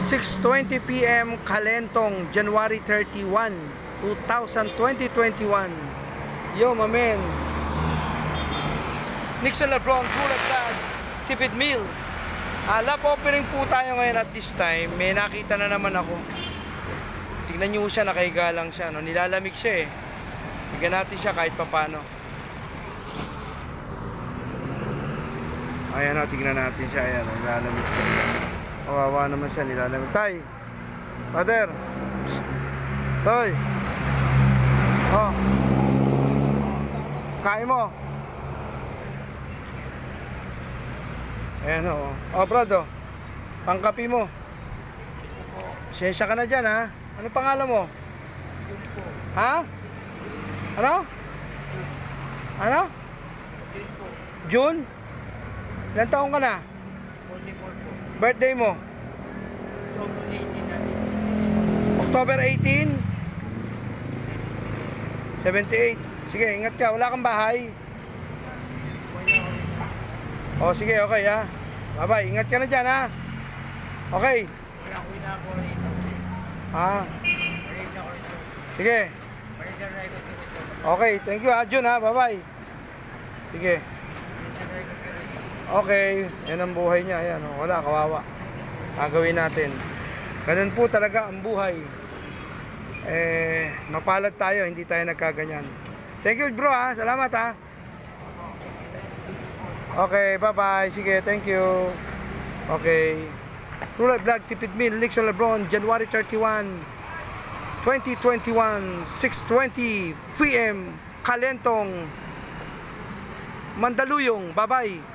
6:20 PM, Kalentong, January 31, 2021. Yo, my man. Nixon Lebron, Tulad Vlog, Tipid Meal. Lap opening po tayo ngayon at this time. May nakita na naman ako. Tignan nyo siya, nakahiga lang siya. No? Nilalamig siya eh. Tignan natin siya kahit papano. Ayan o, tignan natin siya. Ayan o, nilalamig siya. Kawawa naman siya, nilalamig. Tay! Father! Psst! Toy! Oh! Kain mo! Ayan o. Oh, brad o. Pangkapi mo. Siyensya ka na dyan ha. Ano pangalan mo? Ha? Ano? Ano? June? Ilan taong ka na? 44 po. Birthday mo? October 18? 78. Sige, ingat ka. Wala kang bahay? O, sige, okay ha. Bye-bye. Ingat ka na dyan ha. Okay. Ha? Sige. Okay, thank you ha, Jun ha. Bye-bye. Sige. Okay, yan ang buhay niya. Ayan, wala, kawawa. Gagawin natin. Ganun po talaga ang buhay. Mapalad tayo, hindi tayo nagkaganyan. Thank you bro ha, salamat ha. Okay, bye-bye. Sige, thank you. Okay. Tulad Vlog, Tipid Meal, Nixon Lebron, January 31, 2021, 6:20 PM, Kalentong, Mandaluyong. Bye-bye.